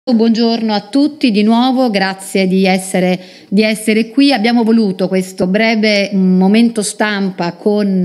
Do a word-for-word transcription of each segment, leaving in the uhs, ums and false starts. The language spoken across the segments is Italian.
Buongiorno a tutti di nuovo, grazie di essere, di essere qui. Abbiamo voluto questo breve momento stampa con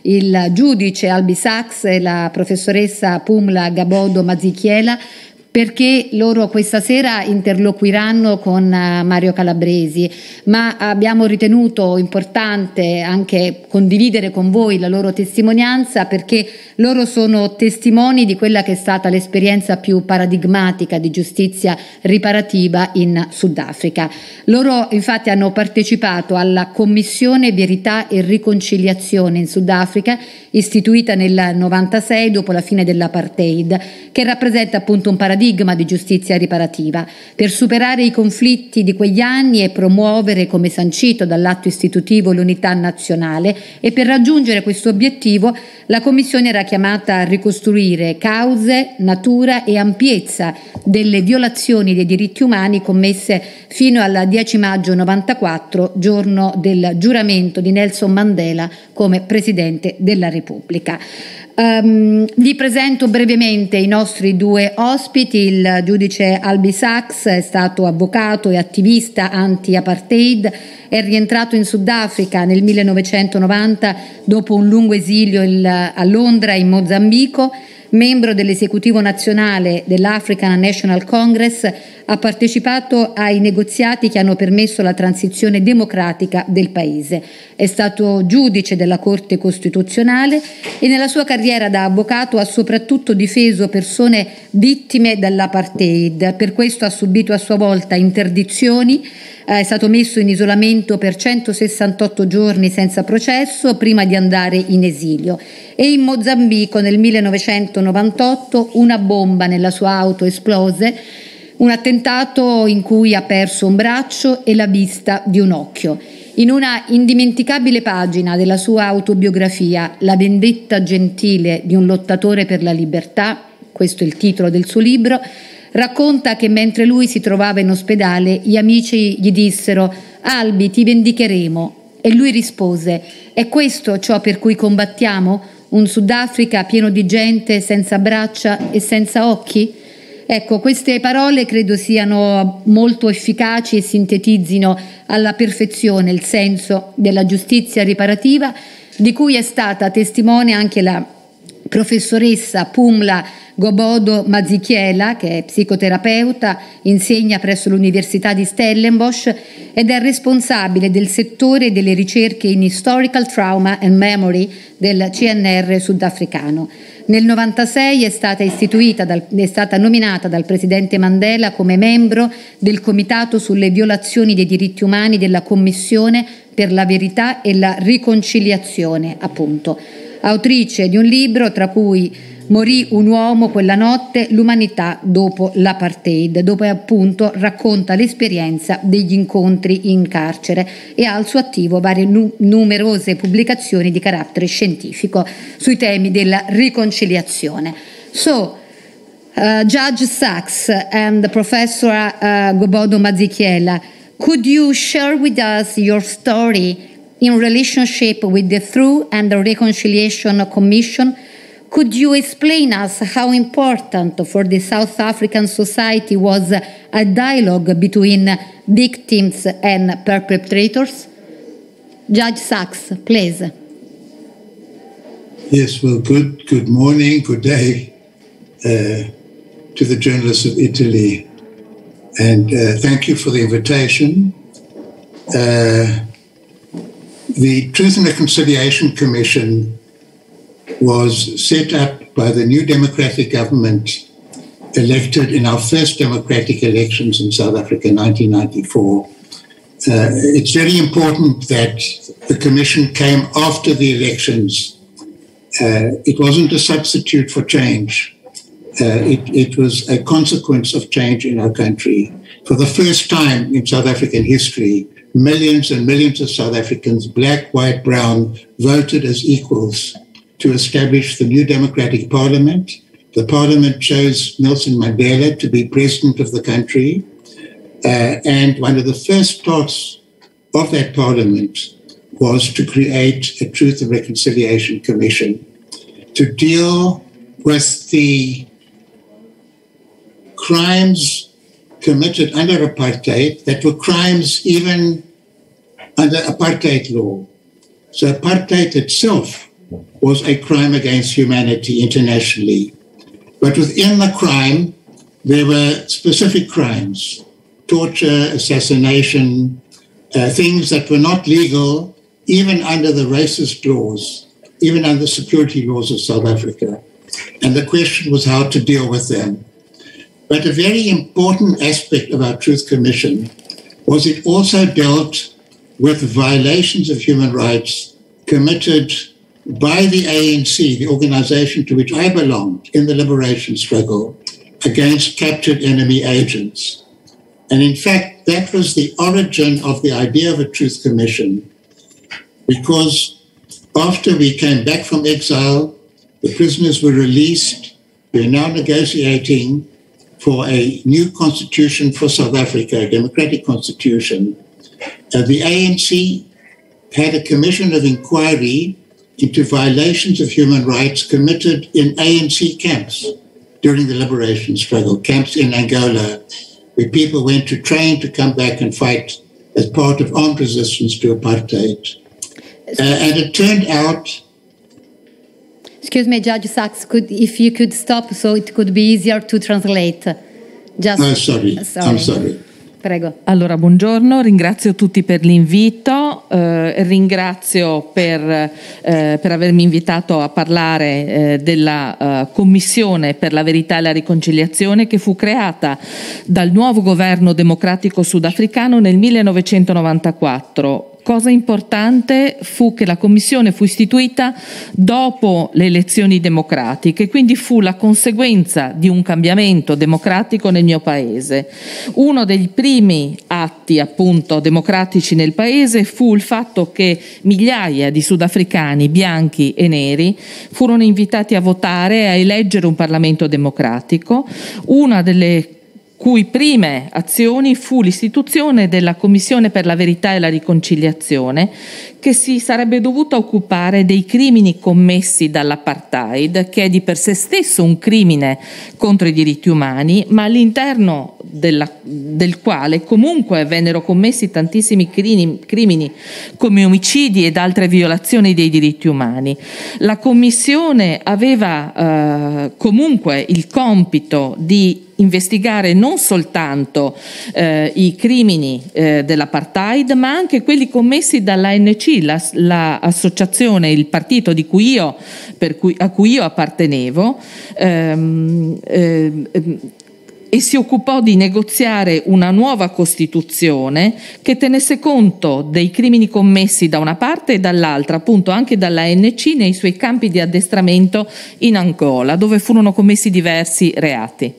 il giudice Albie Sachs e la professoressa Phumla Gobodo-Mazikhyela, perché loro questa sera interloquiranno con Mario Calabresi, ma abbiamo ritenuto importante anche condividere con voi la loro testimonianza, perché loro sono testimoni di quella che è stata l'esperienza più paradigmatica di giustizia riparativa in Sudafrica. Loro infatti hanno partecipato alla Commissione Verità e Riconciliazione in Sudafrica, istituita nel novantasei dopo la fine dell'apartheid, che rappresenta appunto un paradigma di giustizia riparativa per superare i conflitti di quegli anni e promuovere, come sancito dall'atto istitutivo, l'unità nazionale. E per raggiungere questo obiettivo la Commissione era chiamata a ricostruire cause, natura e ampiezza delle violazioni dei diritti umani commesse fino al dieci maggio novantaquattro, giorno del giuramento di Nelson Mandela come Presidente della Repubblica. Um, vi presento brevemente i nostri due ospiti. Il giudice Albie Sachs è stato avvocato e attivista anti-apartheid, è rientrato in Sudafrica nel millenovecentonovanta dopo un lungo esilio il, a Londra e in Mozambico. Membro dell'esecutivo nazionale dell'African National Congress, ha partecipato ai negoziati che hanno permesso la transizione democratica del paese. È stato giudice della Corte Costituzionale e nella sua carriera da avvocato ha soprattutto difeso persone vittime dell'apartheid. Per questo ha subito a sua volta interdizioni, è stato messo in isolamento per centosessantotto giorni senza processo prima di andare in esilio, e in Mozambico nel millenovecentonovantotto una bomba nella sua auto esplose, un attentato in cui ha perso un braccio e la vista di un occhio. In una indimenticabile pagina della sua autobiografia, La vendetta gentile di un lottatore per la libertà, questo è il titolo del suo libro, racconta che mentre lui si trovava in ospedale gli amici gli dissero: Albie, ti vendicheremo, e lui rispose: è questo ciò per cui combattiamo? Un Sudafrica pieno di gente senza braccia e senza occhi? Ecco, queste parole credo siano molto efficaci e sintetizzino alla perfezione il senso della giustizia riparativa, di cui è stata testimone anche la professoressa Phumla Gobodo-Mazikhyela, che è psicoterapeuta, insegna presso l'Università di Stellenbosch ed è responsabile del settore delle ricerche in Historical Trauma and Memory del C N R sudafricano. Nel novantasei è stata istituita, dal, è stata nominata dal Presidente Mandela come membro del Comitato sulle violazioni dei diritti umani della Commissione per la Verità e la Riconciliazione, appunto. Autrice di un libro tra cui Morì un uomo quella notte, l'umanità dopo l'apartheid, dove appunto racconta l'esperienza degli incontri in carcere, e ha al suo attivo varie nu- numerose pubblicazioni di carattere scientifico sui temi della riconciliazione. So, uh, Judge Sachs and Professor uh, Gobodo-Mazikhyela, could you share with us your story in relationship with the Truth and the Reconciliation Commission? Could you explain us how important for the South African society was a dialogue between victims and perpetrators? Judge Sachs, please. Yes, well, good, good morning, good day uh, to the journalists of Italy. And uh, thank you for the invitation. Uh, the Truth and Reconciliation Commission was set up by the new democratic government elected in our first democratic elections in South Africa in nineteen ninety-four. Uh, it's very important that the commission came after the elections. Uh, it wasn't a substitute for change. Uh, it, it was a consequence of change in our country. For the first time in South African history, millions and millions of South Africans, black, white, brown, voted as equals to establish the new democratic parliament. The parliament chose Nelson Mandela to be president of the country. Uh, and one of the first parts of that parliament was to create a Truth and Reconciliation Commission to deal with the crimes committed under apartheid that were crimes even under apartheid law. So apartheid itself was a crime against humanity internationally. But within the crime, there were specific crimes, torture, assassination, uh, things that were not legal, even under the racist laws, even under the security laws of South Africa. And the question was how to deal with them. But a very important aspect of our Truth Commission was it also dealt with violations of human rights committed by the A N C, the organization to which I belonged in the liberation struggle, against captured enemy agents. And in fact, that was the origin of the idea of a Truth Commission, because after we came back from exile, the prisoners were released. We are now negotiating for a new constitution for South Africa, a democratic constitution. Uh, the A N C had a commission of inquiry into violations of human rights committed in A N C camps during the liberation struggle, camps in Angola, where people went to train to come back and fight as part of armed resistance to apartheid. Uh, and it turned out... Excuse me, Judge Sachs, could, if you could stop so it could be easier to translate. Just, oh, sorry. sorry. I'm sorry. Prego. Allora, buongiorno, ringrazio tutti per l'invito, eh, ringrazio per, eh, per avermi invitato a parlare eh, della eh, Commissione per la Verità e la Riconciliazione che fu creata dal nuovo governo democratico sudafricano nel millenovecentonovantaquattro. Cosa importante fu che la Commissione fu istituita dopo le elezioni democratiche, quindi fu la conseguenza di un cambiamento democratico nel mio paese. Uno dei primi atti appunto democratici nel paese fu il fatto che migliaia di sudafricani bianchi e neri furono invitati a votare e a eleggere un Parlamento democratico. Una delle cui prime azioni fu l'istituzione della Commissione per la Verità e la Riconciliazione, che si sarebbe dovuta occupare dei crimini commessi dall'apartheid, che è di per sé stesso un crimine contro i diritti umani, ma all'interno della, del quale comunque vennero commessi tantissimi crimini, crimini come omicidi ed altre violazioni dei diritti umani. La Commissione aveva eh, comunque il compito di investigare non soltanto eh, i crimini eh, dell'apartheid, ma anche quelli commessi dall'A N C, l'associazione, la il partito di cui io, per cui, a cui io appartenevo, ehm, ehm, e si occupò di negoziare una nuova Costituzione che tenesse conto dei crimini commessi da una parte e dall'altra, appunto anche dall'A N C nei suoi campi di addestramento in Angola, dove furono commessi diversi reati.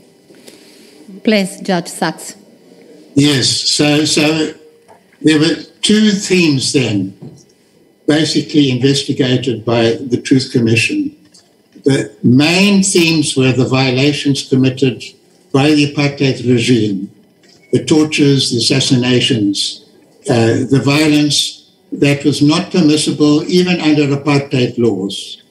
Please, Judge Sachs. Yes, so, so there were two themes then, basically investigated by the Truth Commission. The main themes were the violations committed by the apartheid regime, the tortures, the assassinations, uh, the violence that was not permissible even under apartheid laws.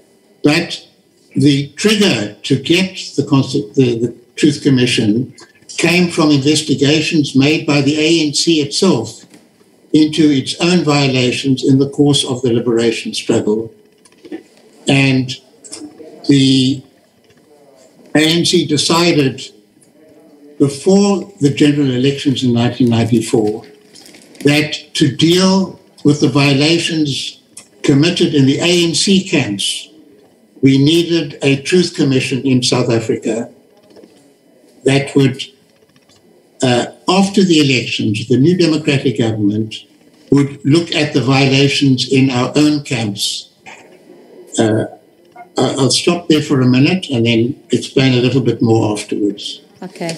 But the trigger to get the, the, the Truth Commission came from investigations made by the A N C itself into its own violations in the course of the liberation struggle. And the A N C decided before the general elections in nineteen ninety-four that to deal with the violations committed in the A N C camps, we needed a Truth Commission in South Africa that would, uh, after the elections, the new democratic government would look at the violations in our own camps. Uh, I'll stop there for a minute and then explain a little bit more afterwards. Okay.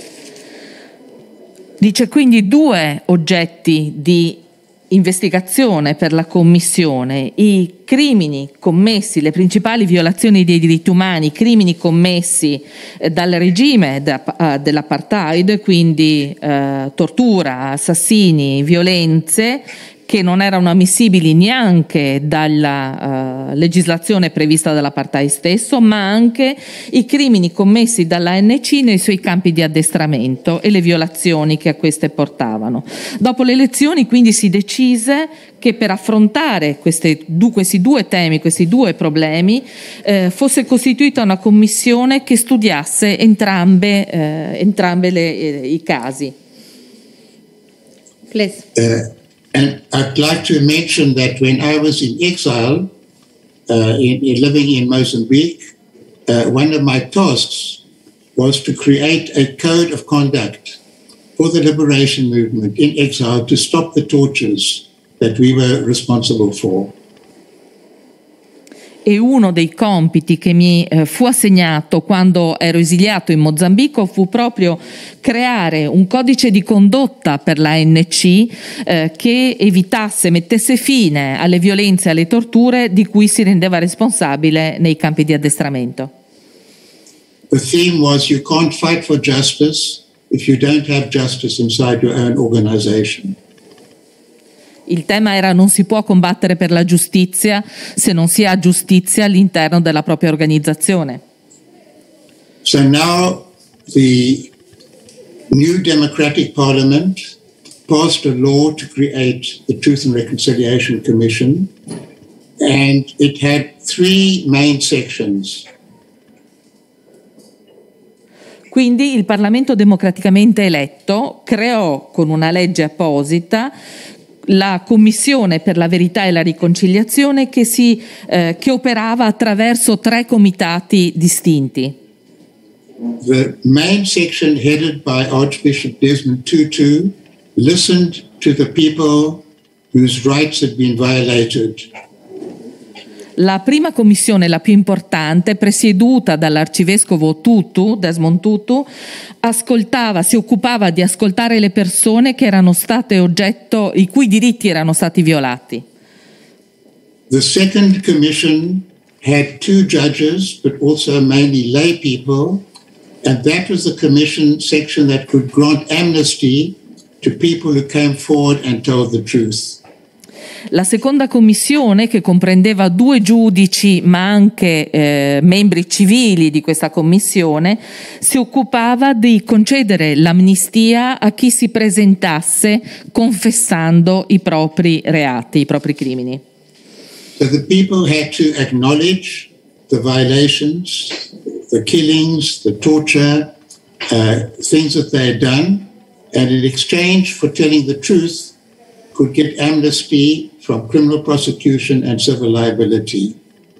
Dice quindi due oggetti di investigazione per la Commissione: i crimini commessi, le principali violazioni dei diritti umani, i crimini commessi eh, dal regime da, uh, dell'apartheid, quindi uh, tortura, assassini, violenze che non erano ammissibili neanche dalla uh, legislazione prevista dall'apartheid stesso, ma anche i crimini commessi dall'A N C nei suoi campi di addestramento e le violazioni che a queste portavano. Dopo le elezioni quindi si decise che per affrontare queste, du, questi due temi, questi due problemi, eh, fosse costituita una commissione che studiasse entrambe, eh, entrambe le, eh, i casi. Please. Uh, and I'd like to mention that when I was in exile, uh, in, in living in Mozambique, uh, one of my tasks was to create a code of conduct for the liberation movement in exile to stop the tortures that we were responsible for. E uno dei compiti che mi eh, fu assegnato quando ero esiliato in Mozambico fu proprio creare un codice di condotta per l'A N C eh, che evitasse, mettesse fine alle violenze e alle torture di cui si rendeva responsabile nei campi di addestramento. The theme was you can't fight for justice if you don't have justice inside your own organization. Il tema era: non si può combattere per la giustizia se non si ha giustizia all'interno della propria organizzazione. So now the new democratic parliament passed a law to create the Truth and Reconciliation Commission, and it had three main sections. Quindi il Parlamento democraticamente eletto creò con una legge apposita la Commissione per la verità e la riconciliazione che, si, eh, che operava attraverso tre comitati distinti. The main section, headed by Archbishop Desmond Tutu, listened to the people whose rights had been violated. La prima commissione, la più importante, presieduta dall'arcivescovo Tutu, Desmond Tutu, ascoltava, si occupava di ascoltare le persone che erano state oggetto, i cui diritti erano stati violati. The second commission had two judges, but also mainly lay people, and that was the commission section that could grant amnesty to people who came forward and told the truth. La seconda commissione, che comprendeva due giudici ma anche eh, membri civili di questa commissione, si occupava di concedere l'amnistia a chi si presentasse confessando i propri reati, i propri crimini. So the people had to acknowledge the violations, the killings, the torture, uh, things that they had done, and in exchange for telling the truth, could get amnesty from criminal prosecution and civil liability.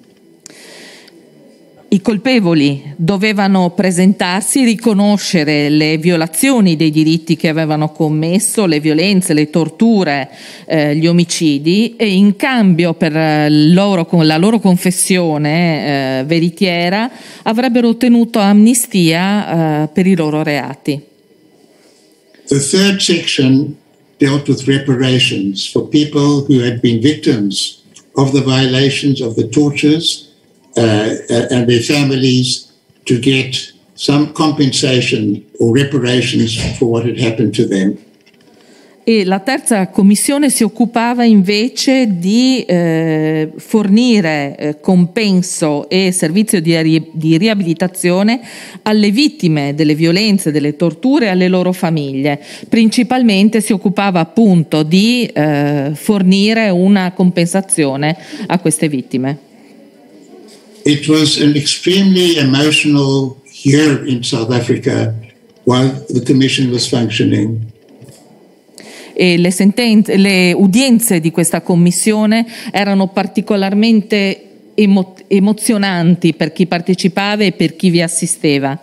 I colpevoli dovevano presentarsi, riconoscere le violazioni dei diritti che avevano commesso, le violenze, le torture, eh, gli omicidi, e in cambio per loro, con la loro confessione eh, veritiera avrebbero ottenuto amnistia eh, per i loro reati. The third section dealt with reparations for people who had been victims of the violations, of the tortures, uh, uh, and their families to get some compensation or reparations for what had happened to them. E la terza commissione si occupava invece di eh, fornire eh, compenso e servizio di, ri- di riabilitazione alle vittime delle violenze, delle torture e alle loro famiglie. Principalmente si occupava appunto di eh, fornire una compensazione a queste vittime. It was an extremely emotional year in South Africa while the commission was functioning. E le, sentenze, le udienze di questa commissione erano particolarmente emo- emozionanti per chi partecipava e per chi vi assisteva.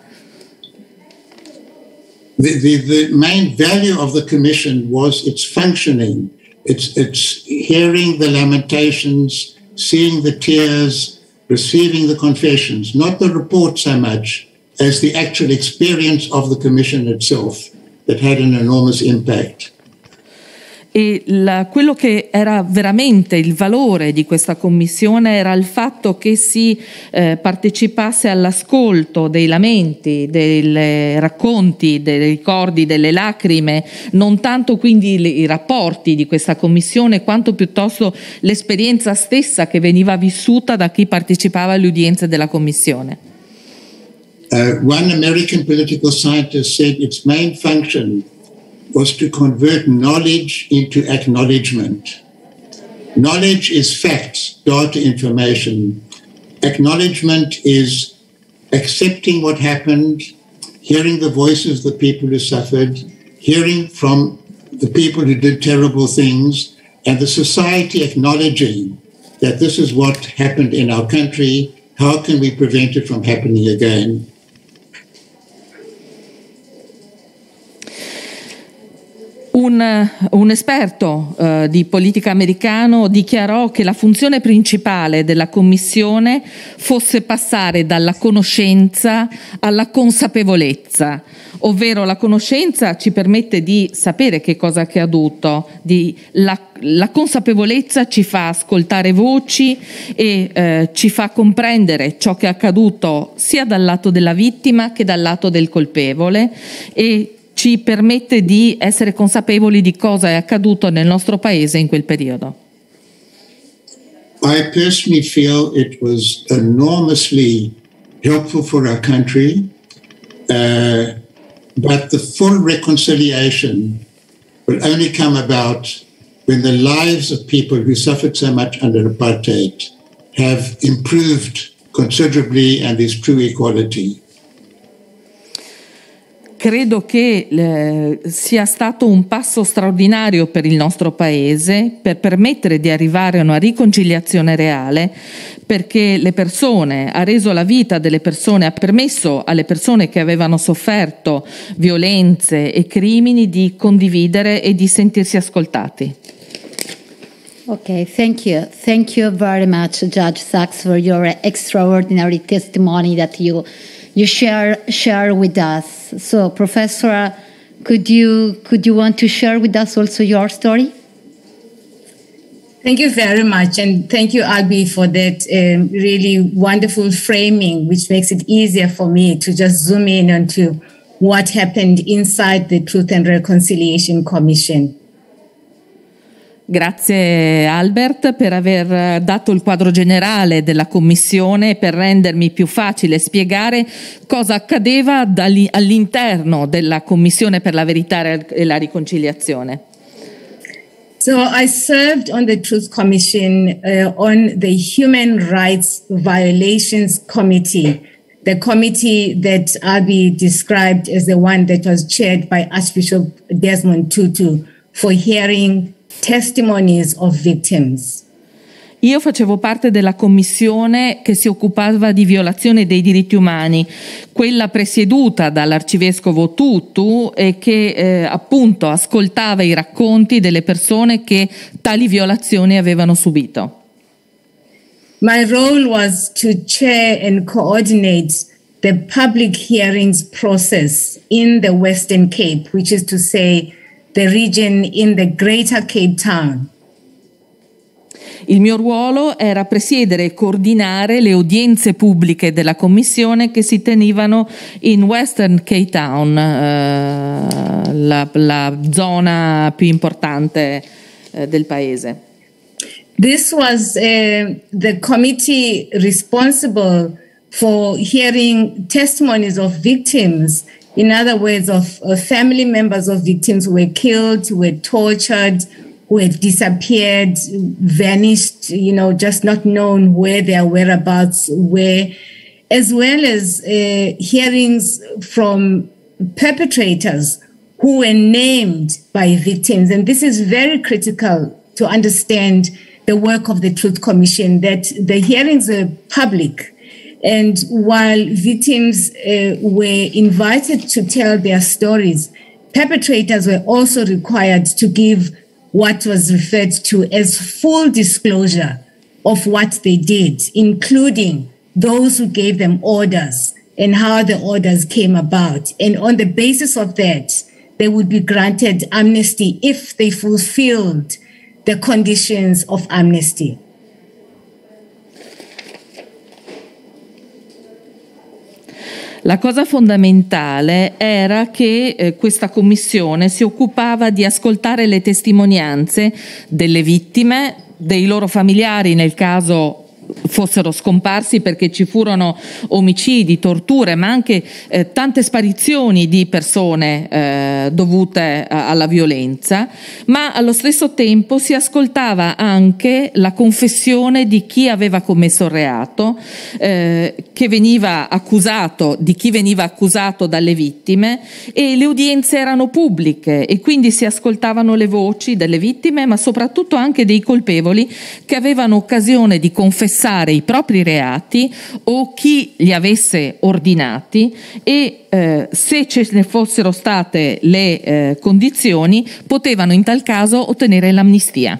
The, the, the main value of the commission was its functioning. It's, it's hearing the lamentations, seeing the tears, receiving the confessions, not the report so much as the actual experience of the commission itself that had an enormous impact. E la, quello che era veramente il valore di questa commissione era il fatto che si eh, partecipasse all'ascolto dei lamenti, dei racconti, dei ricordi, delle lacrime, non tanto quindi le, i rapporti di questa commissione, quanto piuttosto l'esperienza stessa che veniva vissuta da chi partecipava alle udienze della commissione. Uh, one American political scientist said its main function was to convert knowledge into acknowledgement. Knowledge is facts, data, information. Acknowledgement is accepting what happened, hearing the voices of the people who suffered, hearing from the people who did terrible things, and the society acknowledging that this is what happened in our country, how can we prevent it from happening again? Un, un esperto eh, di politica americano dichiarò che la funzione principale della commissione fosse passare dalla conoscenza alla consapevolezza, ovvero la conoscenza ci permette di sapere che cosa è accaduto, di, la, la consapevolezza ci fa ascoltare voci e eh, ci fa comprendere ciò che è accaduto sia dal lato della vittima che dal lato del colpevole e ci permette di essere consapevoli di cosa è accaduto nel nostro paese in quel periodo. I personally feel it was enormously helpful for our country, uh, but the full reconciliation will only come about when the lives of people who suffered so much under apartheid have improved considerably and there's true equality. Credo che eh, sia stato un passo straordinario per il nostro Paese per permettere di arrivare a una riconciliazione reale, perché le persone, ha reso la vita delle persone, ha permesso alle persone che avevano sofferto violenze e crimini di condividere e di sentirsi ascoltati. Okay, thank you. Thank you very much, Judge Sachs, for your extraordinary testimony that you you share share with us. So, Professor, could you could you want to share with us also your story? Thank you very much, and thank you, Albie, for that um, really wonderful framing, which makes it easier for me to just zoom in onto what happened inside the Truth and Reconciliation Commission. Grazie Albert per aver dato il quadro generale della commissione e per rendermi più facile spiegare cosa accadeva all'interno della Commissione per la Verità e la Riconciliazione. So I served on the Truth Commission uh, on the Human Rights Violations Committee, the committee that Albie described as the one that was chaired by Archbishop Desmond Tutu for hearing testimonies of victims. Io facevo parte della commissione che si occupava di violazione dei diritti umani, quella presieduta dall'arcivescovo Tutu e che eh, appunto ascoltava i racconti delle persone che tali violazioni avevano subito. My role was to chair and coordinate the public hearings process in the Western Cape, which is to say the region in the Greater Cape Town. Il mio ruolo era presiedere e coordinare le udienze pubbliche della Commissione che si tenevano in Western Cape Town, eh, la, la zona più importante eh, del paese. This was uh, the committee responsible for hearing testimonies of victims. In other words, of, of family members of victims who were killed, who were tortured, who had disappeared, vanished, you know, just not known where their whereabouts were, as well as uh, hearings from perpetrators who were named by victims. And this is very critical to understand the work of the Truth Commission, that the hearings are public. And while victims uh, were invited to tell their stories, perpetrators were also required to give what was referred to as full disclosure of what they did, including those who gave them orders and how the orders came about. And on the basis of that, they would be granted amnesty if they fulfilled the conditions of amnesty. La cosa fondamentale era che eh, questa commissione si occupava di ascoltare le testimonianze delle vittime, dei loro familiari nel caso fossero scomparsi, perché ci furono omicidi, torture, ma anche eh, tante sparizioni di persone eh, dovute a, alla violenza, ma allo stesso tempo si ascoltava anche la confessione di chi aveva commesso il reato, eh, che veniva accusato, di chi veniva accusato dalle vittime, e le udienze erano pubbliche e quindi si ascoltavano le voci delle vittime, ma soprattutto anche dei colpevoli che avevano occasione di confessare i propri reati o chi li avesse ordinati, e eh, se ce ne fossero state le eh, condizioni potevano in tal caso ottenere l'amnistia.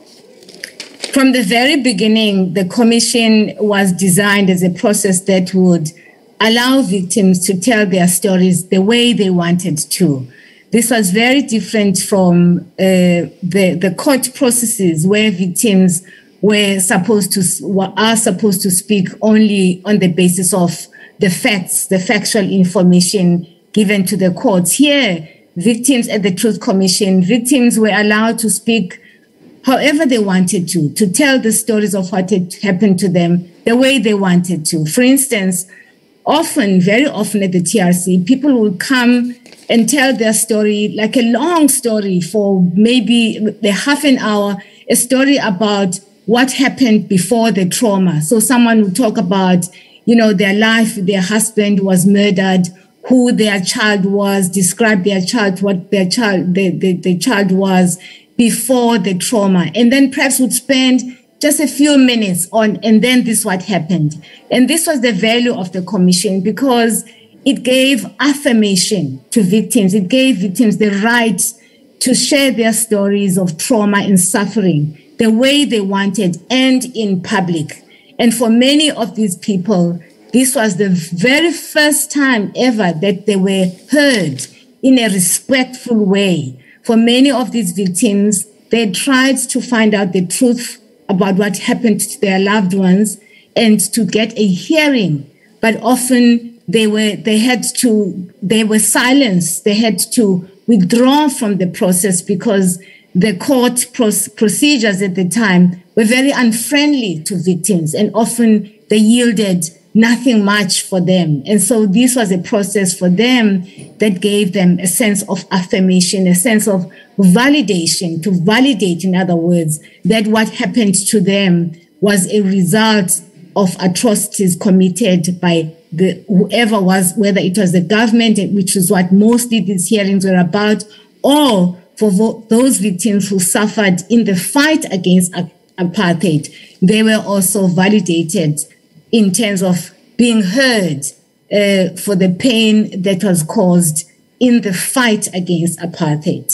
From the very beginning, the commission was designed as a process that would allow victims to tell their stories the way they wanted to. This was very different from uh, the, the court processes where victims were supposed to, are supposed to speak only on the basis of the facts, the factual information given to the courts. Here, victims at the Truth Commission, victims were allowed to speak however they wanted to, to tell the stories of what had happened to them the way they wanted to. For instance, often, very often at the T R C, people will come and tell their story, like a long story for maybe a half an hour, a story about what happened before the trauma. So someone would talk about, you know, their life, their husband was murdered, who their child was, describe their child, what their child, the, the, the child was before the trauma. And then perhaps would spend just a few minutes on, and then this what happened. And this was the value of the commission, because it gave affirmation to victims. It gave victims the right to share their stories of trauma and suffering the way they wanted and in public. And for many of these people, this was the very first time ever that they were heard in a respectful way. For many of these victims, they tried to find out the truth about what happened to their loved ones and to get a hearing. But often they were, they had to, they were silenced. They had to withdraw from the process because the court procedures at the time were very unfriendly to victims, and often they yielded nothing much for them. And so this was a process for them that gave them a sense of affirmation, a sense of validation, to validate, in other words, that what happened to them was a result of atrocities committed by the whoever was, whether it was the government, which is what mostly these hearings were about, or for those victims who suffered in the fight against apartheid. They were also validated in terms of being heard uh, for the pain that was caused in the fight against apartheid.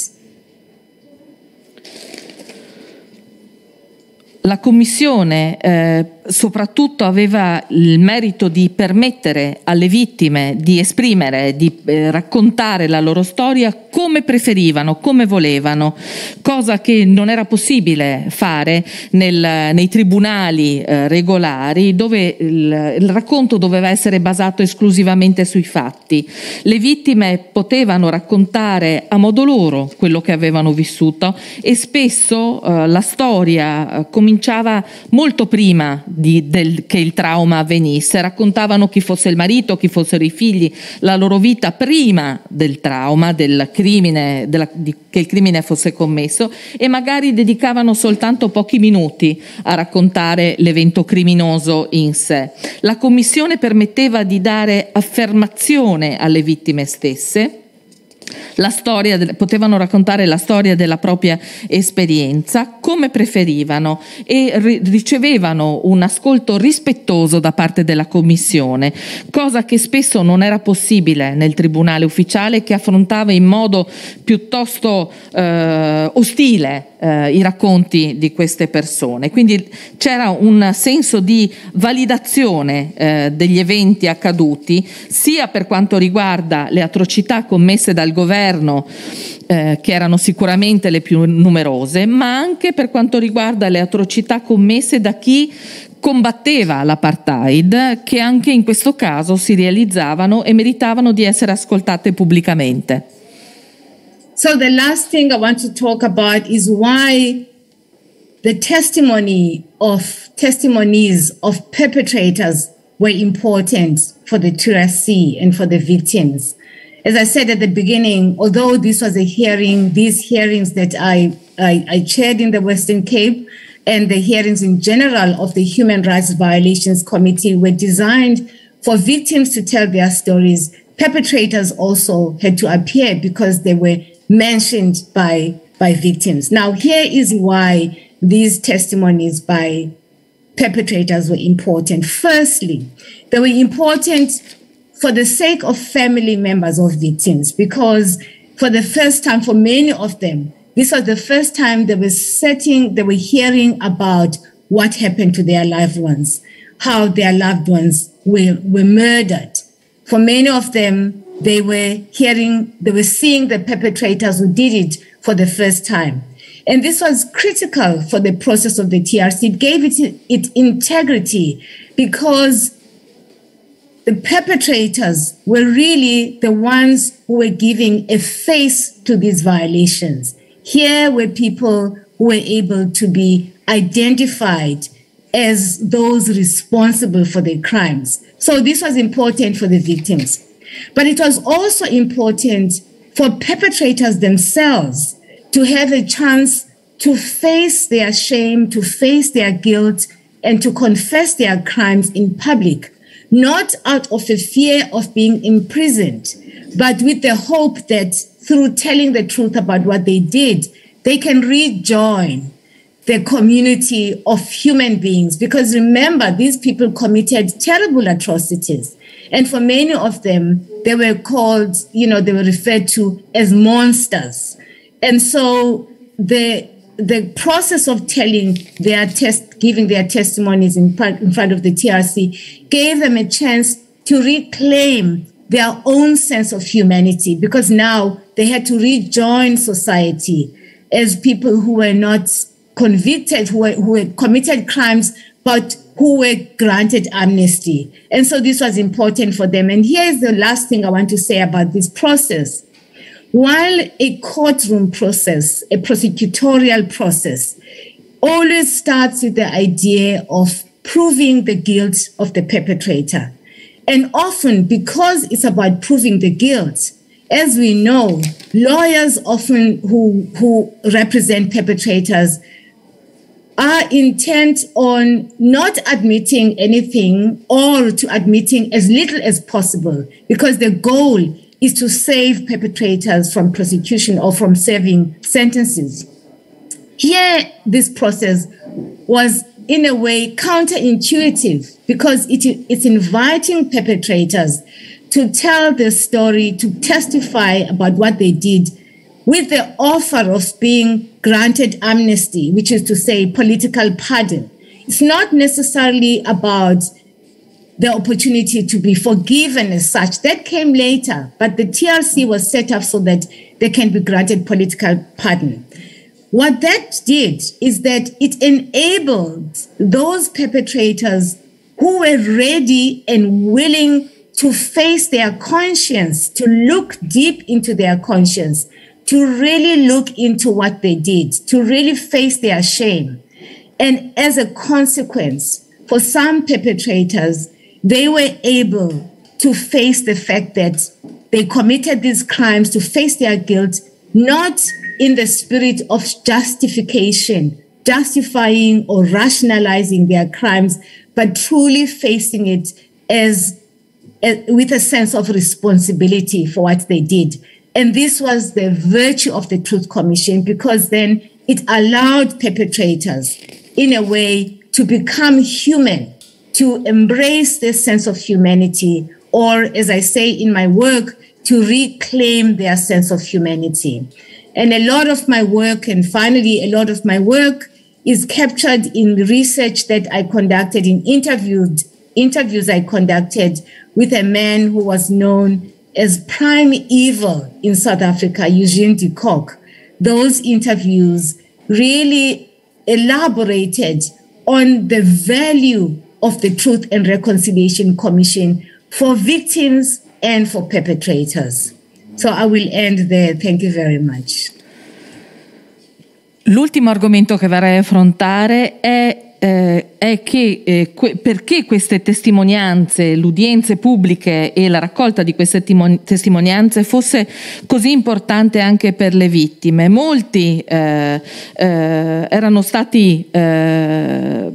La Commissione eh, soprattutto aveva il merito di permettere alle vittime di esprimere, di eh, raccontare la loro storia come preferivano, come volevano, cosa che non era possibile fare nel, nei tribunali eh, regolari, dove il, il racconto doveva essere basato esclusivamente sui fatti. Le vittime potevano raccontare a modo loro quello che avevano vissuto, e spesso eh, la storia eh, cominciava molto prima di, del, che il trauma avvenisse. Raccontavano chi fosse il marito, chi fossero i figli, la loro vita prima del trauma, del crimine, della, di, che il crimine fosse commesso, e magari dedicavano soltanto pochi minuti a raccontare l'evento criminoso in sé. La commissione permetteva di dare affermazione alle vittime stesse. La storia, potevano raccontare la storia della propria esperienza come preferivano, e ri- ricevevano un ascolto rispettoso da parte della commissione, cosa che spesso non era possibile nel tribunale ufficiale, che affrontava in modo piuttosto eh, ostile eh, i racconti di queste persone. Quindi c'era un senso di validazione eh, degli eventi accaduti, sia per quanto riguarda le atrocità commesse dal governo, eh, che erano sicuramente le più numerose, ma anche per quanto riguarda le atrocità commesse da chi combatteva l'apartheid, che anche in questo caso si realizzavano e meritavano di essere ascoltate pubblicamente. So the last thing I want to talk about is why the testimony of testimonies of perpetrators were important for the T R C and for the victims. As I said at the beginning, although this was a hearing, these hearings that I, I, I chaired in the Western Cape and the hearings in general of the Human Rights Violations Committee were designed for victims to tell their stories, perpetrators also had to appear because they were mentioned by, by victims. Now, here is why these testimonies by perpetrators were important. Firstly, they were important for the sake of family members of victims, because for the first time, for many of them, this was the first time they were setting, they were hearing about what happened to their loved ones, how their loved ones were, were murdered. For many of them, they were hearing, they were seeing the perpetrators who did it for the first time. And this was critical for the process of the T R C. It gave it, it integrity because the perpetrators were really the ones who were giving a face to these violations. Here were people who were able to be identified as those responsible for the crimes. So this was important for the victims. But it was also important for perpetrators themselves to have a chance to face their shame, to face their guilt, and to confess their crimes in public, not out of a fear of being imprisoned, but with the hope that through telling the truth about what they did, they can rejoin the community of human beings. Because remember, these people committed terrible atrocities. And for many of them, they were called, you know, they were referred to as monsters. And so the the process of telling their test, giving their testimonies in, in front of the T R C gave them a chance to reclaim their own sense of humanity, because now they had to rejoin society as people who were not convicted, who, were, who had committed crimes, but who were granted amnesty. And so this was important for them. And here is the last thing I want to say about this process. While a courtroom process, a prosecutorial process, always starts with the idea of proving the guilt of the perpetrator. And often, because it's about proving the guilt, as we know, lawyers often who, who represent perpetrators are intent on not admitting anything or to admitting as little as possible, because the goal is to save perpetrators from prosecution or from serving sentences. Here, this process was in a way counterintuitive, because it, it's inviting perpetrators to tell their story, to testify about what they did, with the offer of being granted amnesty, which is to say political pardon. It's not necessarily about the opportunity to be forgiven as such. That came later, but the T R C was set up so that they can be granted political pardon. What that did is that it enabled those perpetrators who were ready and willing to face their conscience, to look deep into their conscience, to really look into what they did, to really face their shame. And as a consequence, for some perpetrators, they were able to face the fact that they committed these crimes, to face their guilt, not in the spirit of justification, justifying or rationalizing their crimes, but truly facing it as, as with a sense of responsibility for what they did. And this was the virtue of the Truth Commission, because then it allowed perpetrators, in a way, to become human, to embrace this sense of humanity, or, as I say in my work, to reclaim their sense of humanity. And a lot of my work, and finally, a lot of my work is captured in research that I conducted, in interviewed, interviews I conducted with a man who was known as prime evil in South Africa, Eugene de Kock, those interviews really elaborated on the value of the Truth and Reconciliation Commission for victims and for perpetrators. So I will end there. Thank you very much. L'ultimo argomento che vorrei affrontare è Eh, è che eh, que- perché queste testimonianze, le udienze pubbliche e la raccolta di queste timon- testimonianze fosse così importante anche per le vittime. Molti eh, eh, erano stati, eh,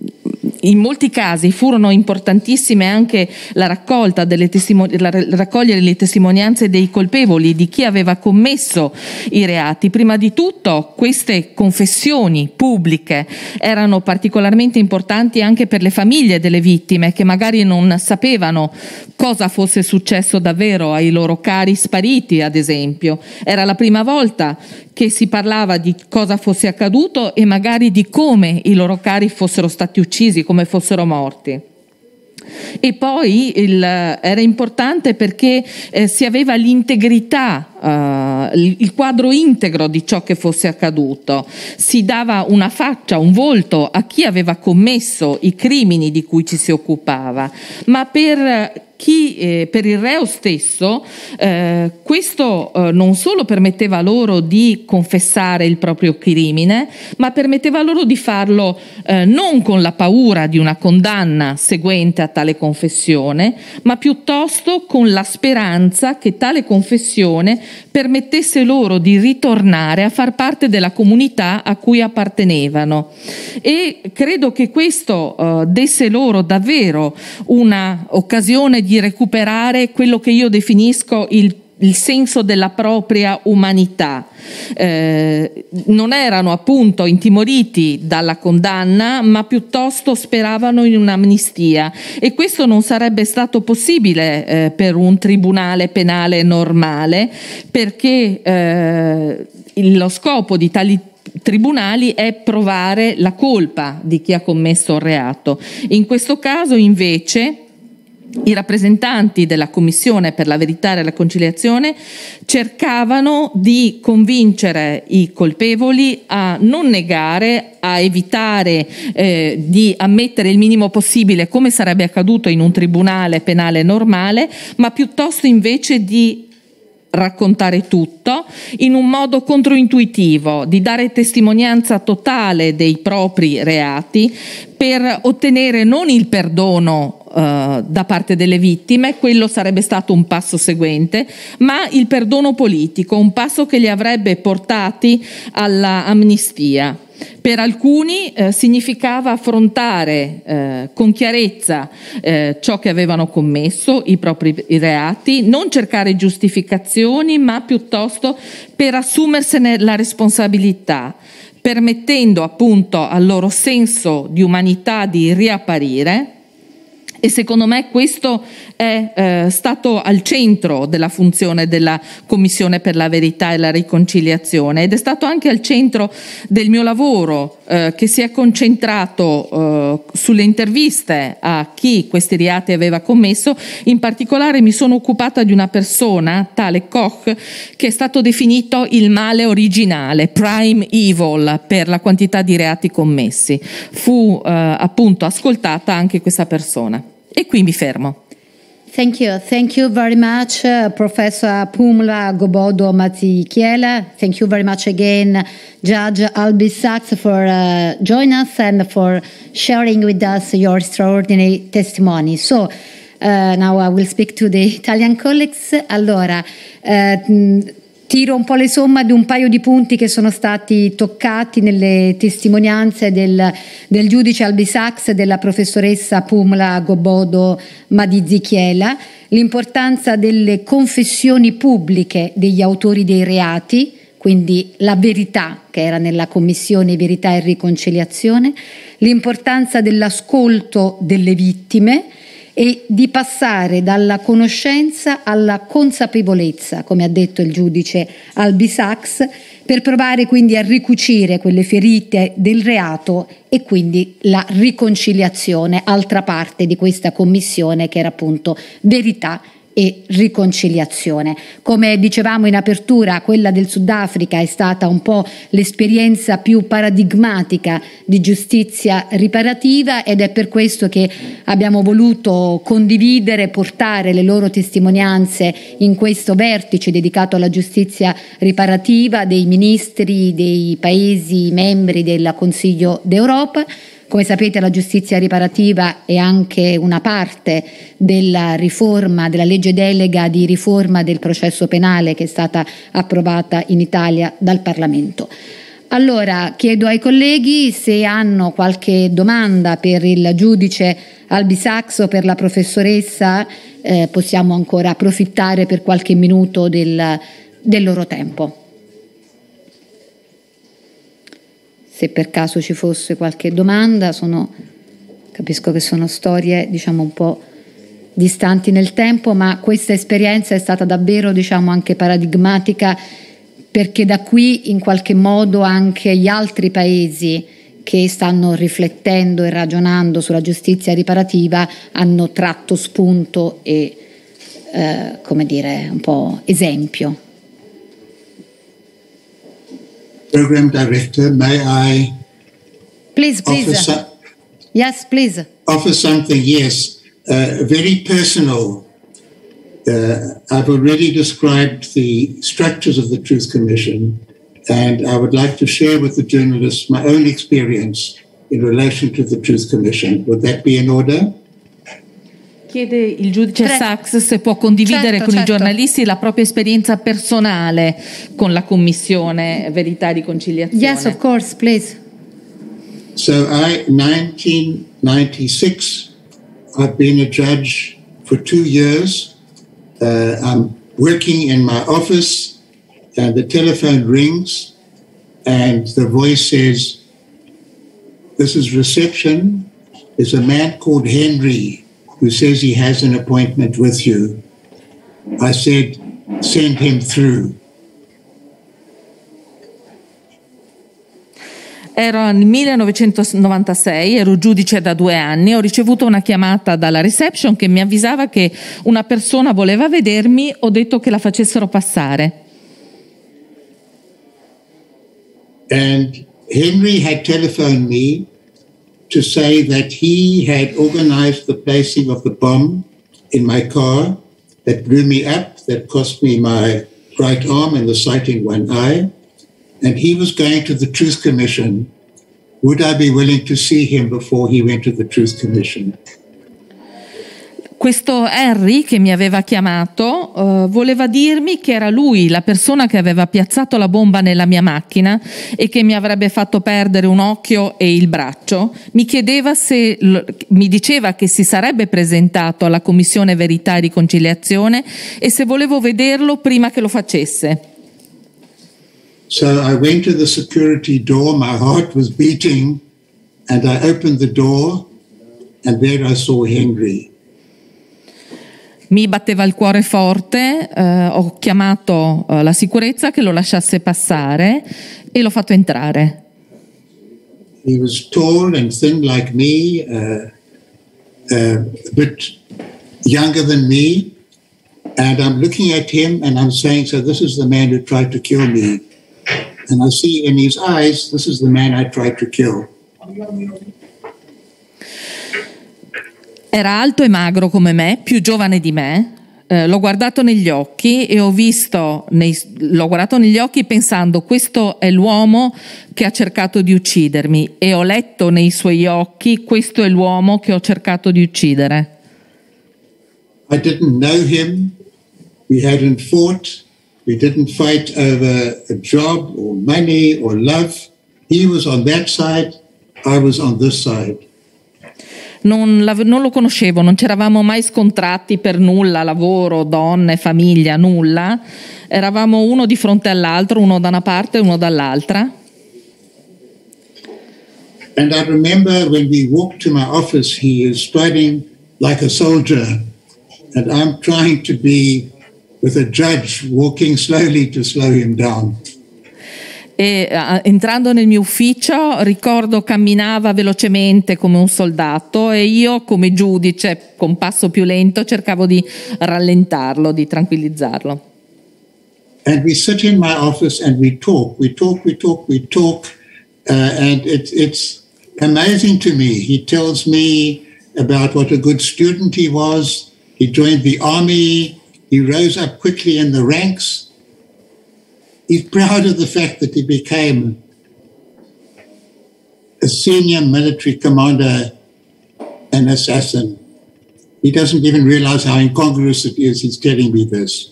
in molti casi furono importantissime anche la raccolta delle testimon- la raccogliere le testimonianze dei colpevoli, di chi aveva commesso i reati. Prima di tutto queste confessioni pubbliche erano particolarmente particolarmente importanti anche per le famiglie delle vittime, che magari non sapevano cosa fosse successo davvero ai loro cari spariti, ad esempio. Era la prima volta che si parlava di cosa fosse accaduto e magari di come i loro cari fossero stati uccisi, come fossero morti. E poi il, era importante perché eh, si aveva l'integrità, uh, il, il quadro integro di ciò che fosse accaduto, si dava una faccia, un volto a chi aveva commesso i crimini di cui ci si occupava, ma per chi, eh, per il reo stesso eh, questo eh, non solo permetteva loro di confessare il proprio crimine, ma permetteva loro di farlo eh, non con la paura di una condanna seguente a tale confessione, ma piuttosto con la speranza che tale confessione permettesse loro di ritornare a far parte della comunità a cui appartenevano. E credo che questo eh, desse loro davvero una occasione di recuperare quello che io definisco il il senso della propria umanità. Eh, non erano appunto intimoriti dalla condanna, ma piuttosto speravano in un'amnistia, e questo non sarebbe stato possibile eh, per un tribunale penale normale, perché eh, lo scopo di tali tribunali è provare la colpa di chi ha commesso il reato. In questo caso invece i rappresentanti della Commissione per la Verità e la Conciliazione cercavano di convincere i colpevoli a non negare, a evitare eh, di ammettere il minimo possibile, come sarebbe accaduto in un tribunale penale normale, ma piuttosto invece di raccontare tutto in un modo controintuitivo, di dare testimonianza totale dei propri reati per ottenere non il perdono Uh, da parte delle vittime, quello sarebbe stato un passo seguente, ma il perdono politico, un passo che li avrebbe portati alla amnistia. Per alcuni eh, significava affrontare eh, con chiarezza eh, ciò che avevano commesso, i propri i reati, non cercare giustificazioni, ma piuttosto per assumersene la responsabilità, permettendo appunto al loro senso di umanità di riapparire. E secondo me questo è eh, stato al centro della funzione della Commissione per la Verità e la Riconciliazione, ed è stato anche al centro del mio lavoro, eh, che si è concentrato eh, sulle interviste a chi questi reati aveva commesso. In particolare mi sono occupata di una persona, tale Koch, che è stato definito il male originale, prime evil, per la quantità di reati commessi. Fu eh, appunto ascoltata anche questa persona. E qui mi fermo. Thank you. Thank you very much, uh, Professor Phumla Gobodo Madikizela. Thank you very much again, Judge Albie Sachs, for uh, joining us and for sharing with us your extraordinary testimony. So, uh, now I will speak to the Italian colleagues. Allora, uh, tiro un po' le somme di un paio di punti che sono stati toccati nelle testimonianze del, del giudice Albie Sachs e della professoressa Phumla Gobodo Madikizela. L'importanza delle confessioni pubbliche degli autori dei reati, quindi la verità che era nella Commissione Verità e Riconciliazione, l'importanza dell'ascolto delle vittime e di passare dalla conoscenza alla consapevolezza, come ha detto il giudice Albie Sachs, per provare quindi a ricucire quelle ferite del reato e quindi la riconciliazione, altra parte di questa commissione che era appunto verità e riconciliazione. Come dicevamo in apertura, quella del Sudafrica è stata un po' l'esperienza più paradigmatica di giustizia riparativa, ed è per questo che abbiamo voluto condividere, portare le loro testimonianze in questo vertice dedicato alla giustizia riparativa dei ministri dei Paesi membri del Consiglio d'Europa. Come sapete, la giustizia riparativa è anche una parte della riforma, della legge delega di riforma del processo penale che è stata approvata in Italia dal Parlamento. Allora, chiedo ai colleghi se hanno qualche domanda per il giudice Albi Sachs o per la professoressa, eh, possiamo ancora approfittare per qualche minuto del, del loro tempo. Se per caso ci fosse qualche domanda, sono, capisco che sono storie diciamo un po' distanti nel tempo, ma questa esperienza è stata davvero diciamo anche paradigmatica, perché da qui in qualche modo anche gli altri paesi che stanno riflettendo e ragionando sulla giustizia riparativa hanno tratto spunto e eh, come dire un po' esempio. Program Director, may I please, please. offer, so- yes, please. offer something? Yes, uh, very personal. Uh, I've already described the structures of the Truth Commission, and I would like to share with the journalists my own experience in relation to the Truth Commission. Would that be in order? Chiede il giudice Pre- Sachs se può condividere certo, con certo. i giornalisti la propria esperienza personale con la Commissione Verità e Riconciliazione. Yes, of course, please. So I, nineteen ninety-six, I've been a judge for two years. Uh, I'm working in my office and the telephone rings and the voice says, "This is reception. There's a man called Henry who says he has an appointment with you." I said, "Send him through." Ero nel millenovecentonovantasei, ero giudice da due anni, ho ricevuto una chiamata dalla reception che mi avvisava che una persona voleva vedermi, ho detto che la facessero passare. And Henry had telephoned me to say that he had organized the placing of the bomb in my car that blew me up, that cost me my right arm and the sight in one eye. And he was going to the Truth Commission. Would I be willing to see him before he went to the Truth Commission? Questo Harry che mi aveva chiamato uh, voleva dirmi che era lui la persona che aveva piazzato la bomba nella mia macchina e che mi avrebbe fatto perdere un occhio e il braccio. Mi chiedeva se, l- mi diceva che si sarebbe presentato alla Commissione Verità e Riconciliazione e se volevo vederlo prima che lo facesse. So I went to the security door, my heart was beating, and I opened the door, and there I saw Henry. Mi batteva il cuore forte, eh, ho chiamato eh, la sicurezza che lo lasciasse passare e l'ho fatto entrare. He was tall and thin like me, uh, uh, a bit younger than me, and I'm looking at him and I'm saying, so this is the man who tried to kill me. And I see in his eyes, this is the man I tried to kill. Era alto e magro come me, più giovane di me, eh, l'ho guardato negli occhi e ho visto, nei, l'ho guardato negli occhi pensando questo è l'uomo che ha cercato di uccidermi, e ho letto nei suoi occhi questo è l'uomo che ho cercato di uccidere. I didn't know him, we hadn't fought, we didn't fight over a job or money or love. He was on that side, I was on this side. Non, non lo conoscevo, non ci eravamo mai scontrati per nulla, lavoro, donne, famiglia, nulla. Eravamo uno di fronte all'altro, uno da una parte e uno dall'altra. And I remember when we walked to my office, he is striding like a soldier, and I'm trying to be with a judge walking slowly to slow him down. e uh, entrando nel mio ufficio ricordo camminava velocemente come un soldato e io come giudice con passo più lento cercavo di rallentarlo, di tranquillizzarlo. And we sit in my office and we talk, we talk, we talk, we talk, uh, and it, it's amazing to me. He tells me about what a good student he was. He joined the army. He rose up quickly in the ranks. He's proud of the fact that he became a senior military commander, an assassin. He doesn't even realize how incongruous it is. He's telling me this.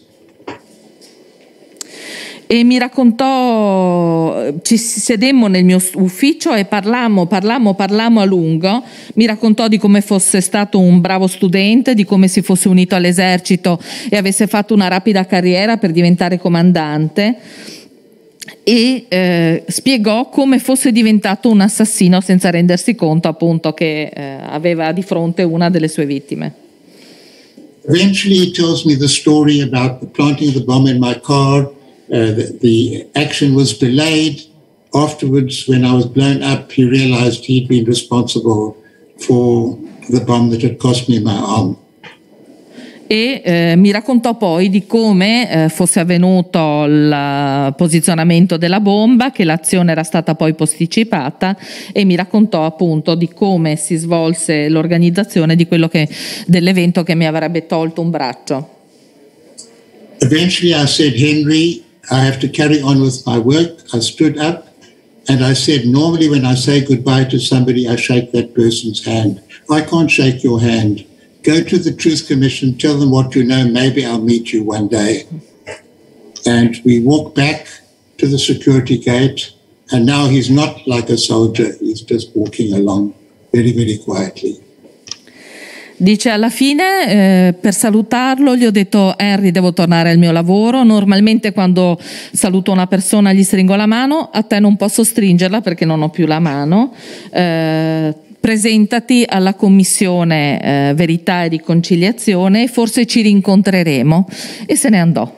E mi raccontò, ci sedemmo nel mio ufficio e parlammo, parlammo, parlammo a lungo. Mi raccontò di come fosse stato un bravo studente, di come si fosse unito all'esercito e avesse fatto una rapida carriera per diventare comandante, e eh, spiegò come fosse diventato un assassino senza rendersi conto appunto che eh, aveva di fronte una delle sue vittime. Eventually he tells me the story about the planting the bomb in my car. Uh, the, the action was delayed. Afterwards, when I was blown up, he realized he'd been responsible for the bomb that had cost me my arm. E eh, mi raccontò poi di come eh, fosse avvenuto il posizionamento della bomba, che l'azione era stata poi posticipata, e mi raccontò appunto di come si svolse l'organizzazione di quello che, dell'evento che mi avrebbe tolto un braccio. Eventually I said, Henry, I have to carry on with my work. I stood up and I said, normally when I say goodbye to somebody, I shake that person's hand. I can't shake your hand. Go to the Truth Commission, tell them what you know, maybe I'll meet you one day. And we walk back to the security gate, and now he's not like a soldier, he's just walking along very, very quietly. Dice alla fine eh, per salutarlo gli ho detto: Henry, devo tornare al mio lavoro, normalmente quando saluto una persona gli stringo la mano, a te non posso stringerla perché non ho più la mano, eh, presentati alla commissione eh, Verità e Riconciliazione e forse ci rincontreremo. E se ne andò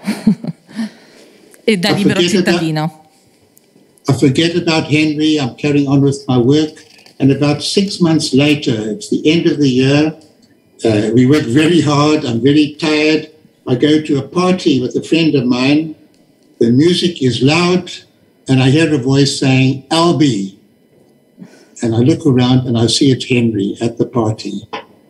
e da libero cittadino. I forget about Henry, I'm carrying on with my work, and about six months later, it's the end of the year. Uh, we work very hard. I'm very tired. I go to a party with a friend of mine. The music is loud, and I hear a voice saying, Albie. And I look around and I see it's Henry at the party.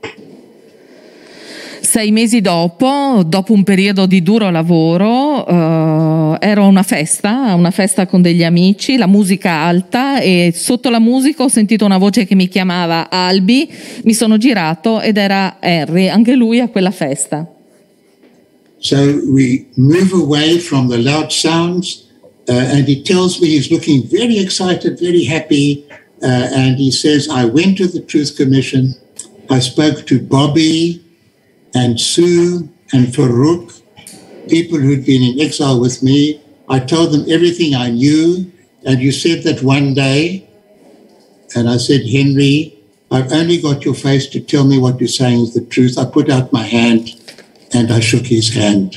Sei mesi dopo, dopo un periodo di duro lavoro, uh, ero a una festa, una festa con degli amici, la musica alta, e sotto la musica ho sentito una voce che mi chiamava Albi, mi sono girato ed era Henry, anche lui a quella festa. So we move away from the loud sounds uh, and he tells me he's looking very excited, very happy, uh, and he says, I went to the Truth Commission, I spoke to Bobby and Sue and Farouk, people who'd been in exile with me. I told them everything I knew, and you said that one day, and I said, Henry, I've only got your face to tell me what you're saying is the truth. I put out my hand and I shook his hand.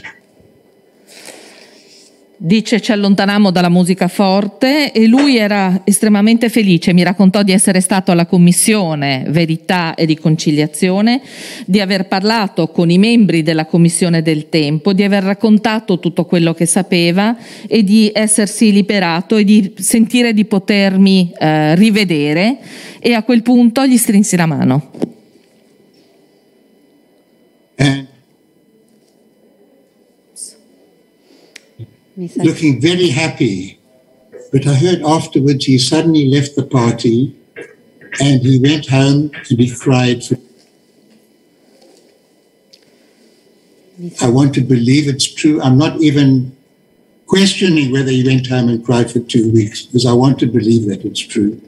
Dice: ci allontanammo dalla musica forte e lui era estremamente felice, mi raccontò di essere stato alla commissione Verità e Riconciliazione, di aver parlato con i membri della commissione del tempo, di aver raccontato tutto quello che sapeva e di essersi liberato e di sentire di potermi eh, rivedere, e a quel punto gli strinsi la mano. And looking very happy, but I heard afterwards he suddenly left the party and he went home and he cried. For I want to believe it's true. I'm not even questioning whether he went home and cried for two weeks because I want to believe that it's true.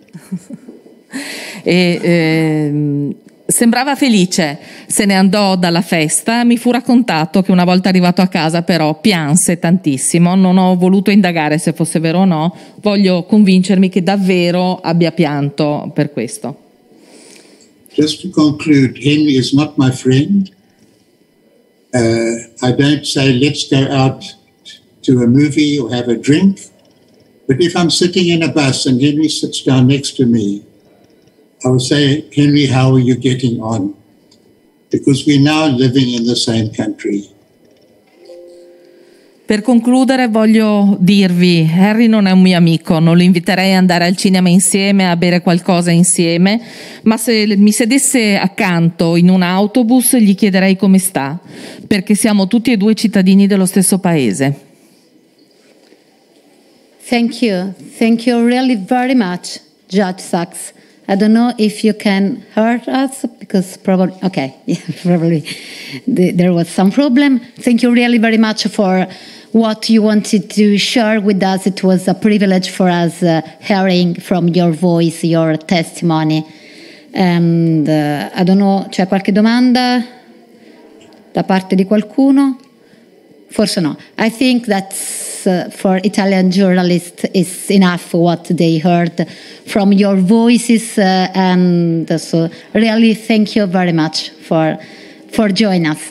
e, ehm... Sembrava felice, se ne andò dalla festa, mi fu raccontato che una volta arrivato a casa però pianse tantissimo, non ho voluto indagare se fosse vero o no, voglio convincermi che davvero abbia pianto per questo. Just to conclude, Henry is not my friend. Uh, I don't say let's go out to a movie or have a drink. But if I'm sitting in a bus and Henry sits down next to me, I would say, Henry, how are you getting on? Because we're now living in the same country. Per concludere voglio dirvi, Henry non è un mio amico, non lo inviterei ad andare al cinema insieme, a bere qualcosa insieme, ma se mi sedesse accanto in un autobus gli chiederei come sta, perché siamo tutti e due cittadini dello stesso paese. Thank you. Thank you really very much, Judge Sachs. I don't know if you can hear us because probably, okay, yeah, probably the, there was some problem. Thank you really very much for what you wanted to share with us. It was a privilege for us uh, hearing from your voice, your testimony. And uh, I don't know, c'è qualche domanda da parte di qualcuno? Forse no. I think that's uh, for Italian journalists is enough what they heard from your voices, uh, and so really thank you very much for for joining us.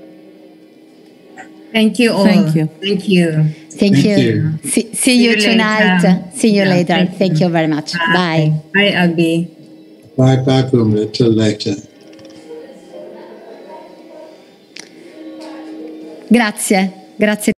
Thank you all. Thank you. Thank you. Thank, Thank you. you. See, see you, you tonight. later. See you Yeah, later. thank Thank you. you very much. Bye. Bye. Bye, Abby. Bye, bye, Pumla. Till later. Grazie. Grazie.